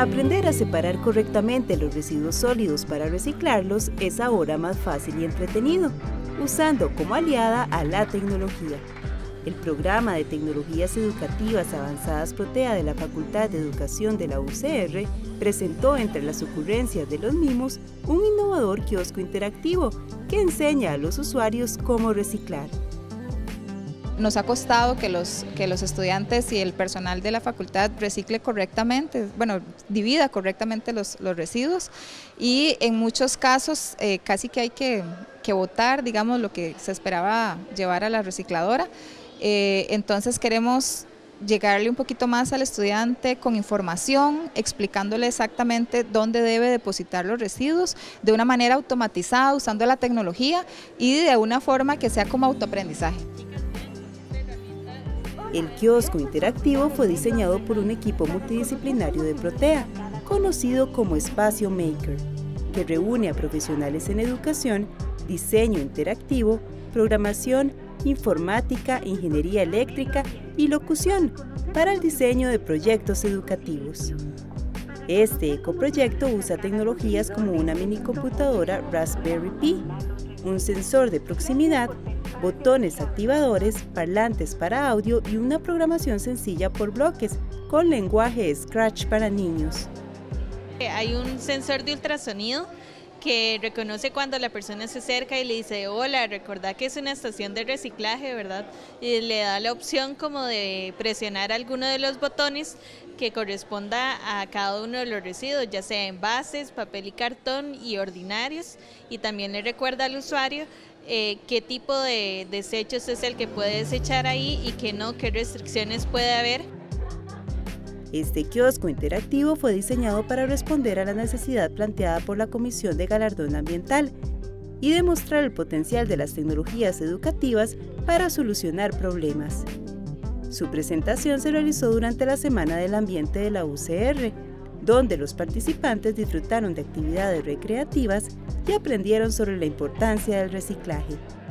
Aprender a separar correctamente los residuos sólidos para reciclarlos es ahora más fácil y entretenido, usando como aliada a la tecnología. El programa de Tecnologías Educativas Avanzadas Protea de la Facultad de Educación de la UCR presentó entre las ocurrencias de los mismos un innovador kiosco interactivo que enseña a los usuarios cómo reciclar. Nos ha costado que los estudiantes y el personal de la facultad recicle correctamente, divida correctamente los residuos, y en muchos casos casi que hay que botar, digamos, lo que se esperaba llevar a la recicladora. Entonces queremos llegarle un poquito más al estudiante con información, explicándole exactamente dónde debe depositar los residuos de una manera automatizada, usando la tecnología y de una forma que sea como autoaprendizaje. El kiosco interactivo fue diseñado por un equipo multidisciplinario de Protea, conocido como Espacio Maker, que reúne a profesionales en educación, diseño interactivo, programación, informática, ingeniería eléctrica y locución para el diseño de proyectos educativos. Este ecoproyecto usa tecnologías como una minicomputadora Raspberry Pi, un sensor de proximidad, botones activadores, parlantes para audio y una programación sencilla por bloques con lenguaje Scratch para niños. Hay un sensor de ultrasonido que reconoce cuando la persona se acerca y le dice: hola, recordá que es una estación de reciclaje, ¿verdad? Y le da la opción como de presionar alguno de los botones que corresponda a cada uno de los residuos, ya sea envases, papel y cartón y ordinarios, y también le recuerda al usuario qué tipo de desechos es el que puede desechar ahí y qué no, qué restricciones puede haber. Este kiosco interactivo fue diseñado para responder a la necesidad planteada por la Comisión de Galardón Ambiental y demostrar el potencial de las tecnologías educativas para solucionar problemas. Su presentación se realizó durante la Semana del Ambiente de la UCR, donde los participantes disfrutaron de actividades recreativas y aprendieron sobre la importancia del reciclaje.